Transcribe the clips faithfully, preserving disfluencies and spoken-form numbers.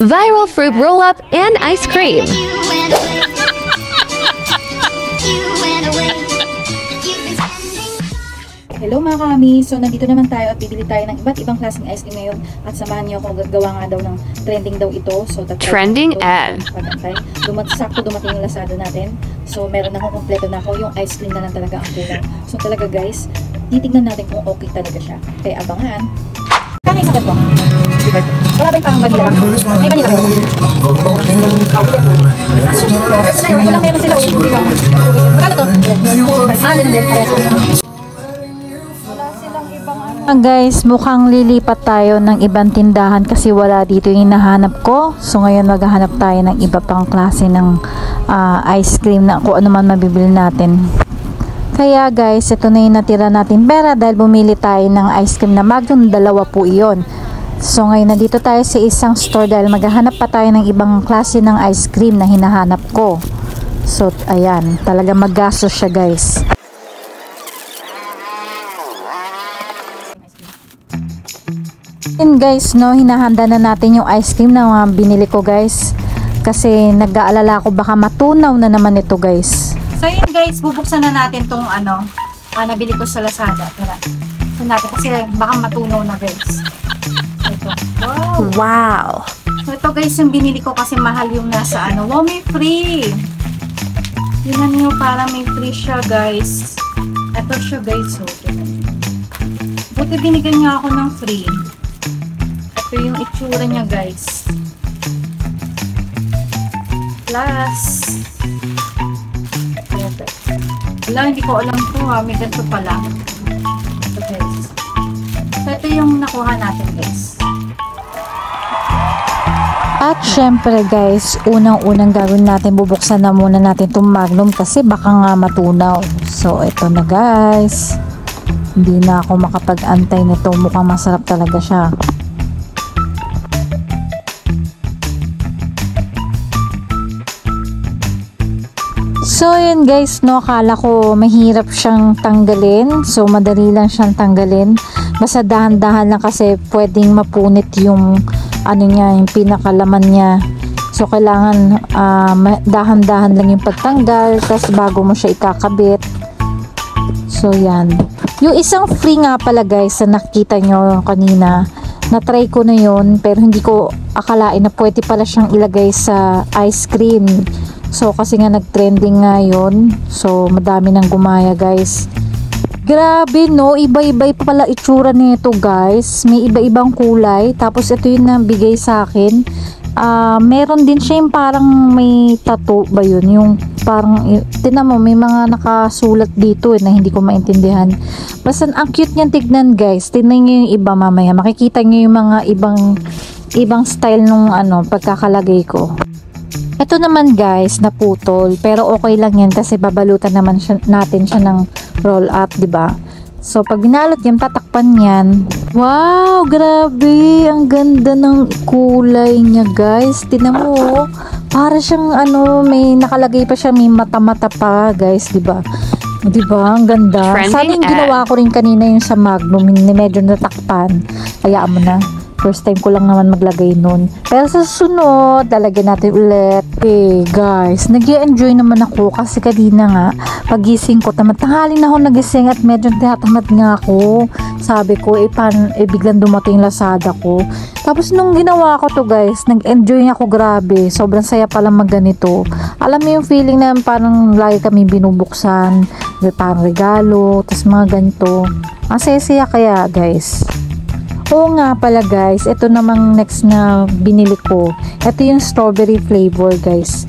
viral fruit roll-up, and ice cream. Hello mga kami, so nandito naman tayo at bibili tayo ng iba't ibang klaseng ice cream ngayon at samahan niyo ako, gagawa nga daw ng trending daw ito. So Trending ad. Dumat sakto dumating yung Lazada natin. So meron akong kompleto na ako, yung ice cream na lang talaga ang kulang. So talaga guys, titignan natin kung okay talaga siya. Kaya abangan. Kaya isang ito. Wala ba yung parang vanilla lang? May vanilla lang. Ito lang meron sila. Magkano to? Ah, din din. Ah, guys, mukhang lilipat tayo ng ibang tindahan kasi wala dito yung hinahanap ko. So ngayon maghahanap tayo ng iba pang klase ng uh, ice cream na kung ano man mabibili natin. Kaya guys, ito na yung natira natin pera dahil bumili tayo ng ice cream na Magnum, dalawa po iyon. So ngayon nandito tayo sa isang store dahil maghahanap pa tayo ng ibang klase ng ice cream na hinahanap ko. So ayan, talaga maggastos siya guys. And guys, no, hinahanda na natin yung ice cream na uh, binili ko guys. Kasi nag-aalala ko baka matunaw na naman ito guys. So yun guys, bubuksan na natin tong ano, uh, nabili ko sa Lazada. Tara. So natin kasi baka matunaw na guys. Ito. Wow. Wow. So ito guys, yung binili ko kasi mahal yung nasa ano. Wow, may free. Tingnan nyo, para may free siya guys. Ito siya guys. So, buti binigyan niya ako ng free. Ito yung itsura niya guys. Plus wala, hindi ko alam to ha, may ganito pala. Ito guys. So ito yung nakuha natin guys. At syempre guys, unang-unang gagawin natin, bubuksan na muna natin itong Magnum kasi baka nga matunaw. So ito na guys, hindi na ako makapag-antay nito, mukhang masarap talaga siya. So yun guys, no, akala ko mahirap siyang tanggalin. So madali lang siyang tanggalin. Basta dahan-dahan lang kasi pwedeng mapunit yung ano niya, yung pinakalaman niya. So kailangan uh, dahan-dahan lang yung pagtanggal, tapos bago mo siya ikakabit. So yan. Yung isang free nga pala guys na nakikita nyo kanina, na-try ko na yun, pero hindi ko akalain na pwede pala siyang ilagay sa ice cream. So kasi nga nag-trending nga yun. So madami nang gumaya guys. Grabe no, iba-iba pa pala itsura nito guys. May iba-ibang kulay. Tapos ito yung nabigay sa akin. Uh, meron din siya yung parang may tattoo ba yun? Yung parang, tinan mo, may mga nakasulat dito eh, na hindi ko maintindihan. Basta ang cute niyan tignan guys. Tignan nyo yung iba mamaya. Makikita nyo yung mga ibang ibang style nung ano, pagkakalagay ko. Ito naman guys, naputol, pero okay lang yan kasi babalutan naman siya, natin siya ng roll up, di ba? So pag binalot yan, tatakpan yan. Wow, grabe, ang ganda ng kulay niya guys. Tingnan mo, para siyang ano, may nakalagay pa siya, may mata-mata pa guys, di ba? Di ba? Ang ganda. Sana yung ginawa ko rin kanina yung sa Magnum, medyo natakpan. Hayaan mo na. First time ko lang naman maglagay nun. Pero sa sunod, lalagyan natin ulit. Eh, guys, nag-i-enjoy naman ako kasi kanina nga, pagising ko, tamad-tanghali na ako nagising at medyo tinatamad nga ako. Sabi ko, eh, pan, eh biglang dumating Lazada ko. Tapos nung ginawa ko to guys, nag-enjoy ako grabe. Sobrang saya pala magganito. Alam mo yung feeling na parang lagi kami binubuksan, parang regalo, tapos mga ganito. Ang saya-saya kaya guys. Oo nga pala guys, ito namang next na binili ko. Ito yung strawberry flavor guys.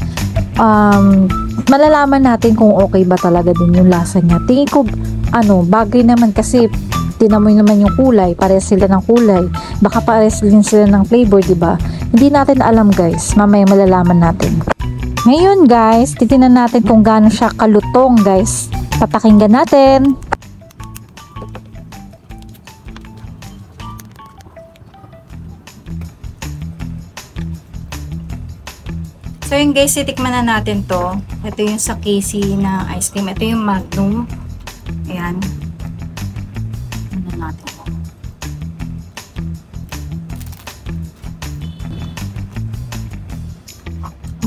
Um, malalaman natin kung okay ba talaga din yung lasa niya. Tingin ko, ano, bagay naman kasi tinamoy naman yung kulay. Pares sila ng kulay. Baka pares din sila ng flavor, diba? Hindi natin alam guys. Mamaya malalaman natin. Ngayon guys, titinan natin kung gaano siya kalutong guys. Papakinggan natin. So yun guys, itikman na natin to. Ito yung sa Casey na ice cream. Ito yung Magnum. Ayan. Ano natin to.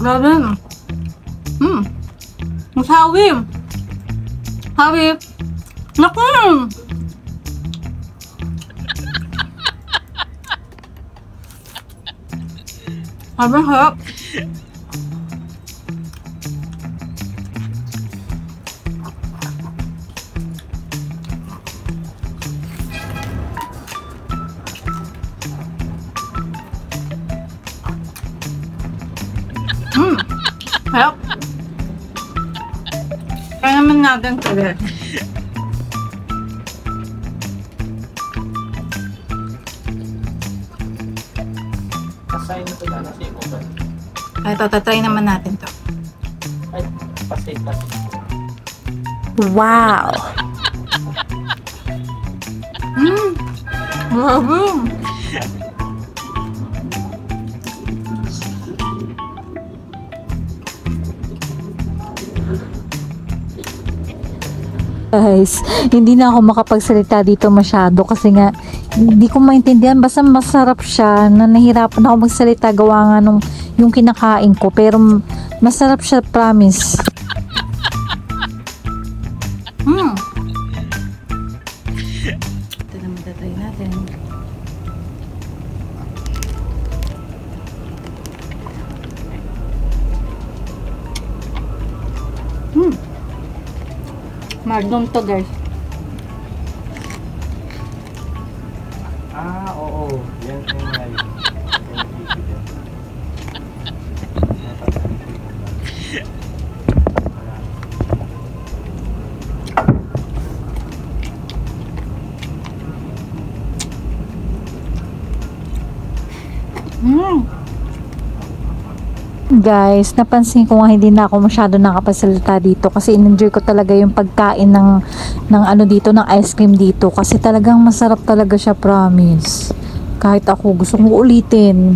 Grabe. Hmm. Masawi. Hawi. Naku. Sabi harap. Hmm. Harap. Kaya naman natin kaya. Asay na ito na nasa imo ba? Ay, tatatry naman natin to. Ay, pasay, pasay. Wow! Hmm. Grabe. Guys, hindi na ako makapagsalita dito masyado kasi nga hindi ko maintindihan, basta masarap siya na nahirapan ako magsalita gawa nga nung yung kinakain ko, pero masarap siya, promise. Hmm. Ito naman tatry natin. Hmm. Magnum to, guys. Ah, oo. Yan yung nga yun. Yan yung issue din. Hmm. Guys, napansin ko nga hindi na ako masyado nakapagsalita dito kasi in-enjoy ko talaga yung pagkain ng, ng ano dito, ng ice cream dito kasi talagang masarap talaga siya, promise. Kahit ako gusto kong ulitin.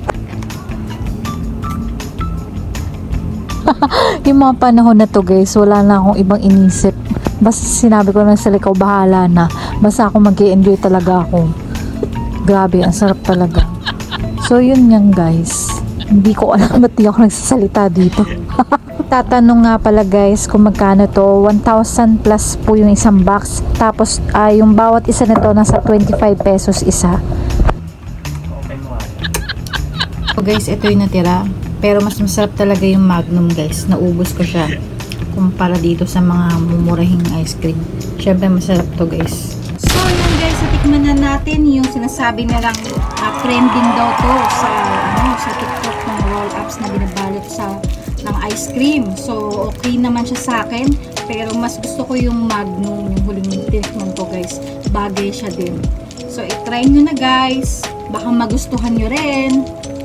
Yung mga panahon na to, guys, wala na akong ibang inisip. Basta sinabi ko na sa ikaw, bahala na. Basta ako mag-i-enjoy talaga ako. Grabe, ang sarap talaga. So, yun yan, guys. Hindi ko alam ba't di ako nagsasalita dito. Tatanong nga pala, guys, kung magkano to. one thousand plus po yung isang box. Tapos, uh, yung bawat isa nito nasa twenty-five pesos isa. Open mo nga. So guys, ito yung natira. Pero mas masarap talaga yung Magnum, guys. Naubos ko siya. Kumpara dito sa mga mumurahing ice cream. Syempre masarap to, guys. So yun, guys, itikman na natin yung sinasabi nilang uh, trending daw to sa ano, sa TikTok ng roll-ups na binabalot sa ng ice cream. So okay naman siya sa akin, pero mas gusto ko yung Magnum, yung huling tinikman ko, guys. Bagay siya din. So i-try nyo na, guys. Baka magustuhan nyo rin.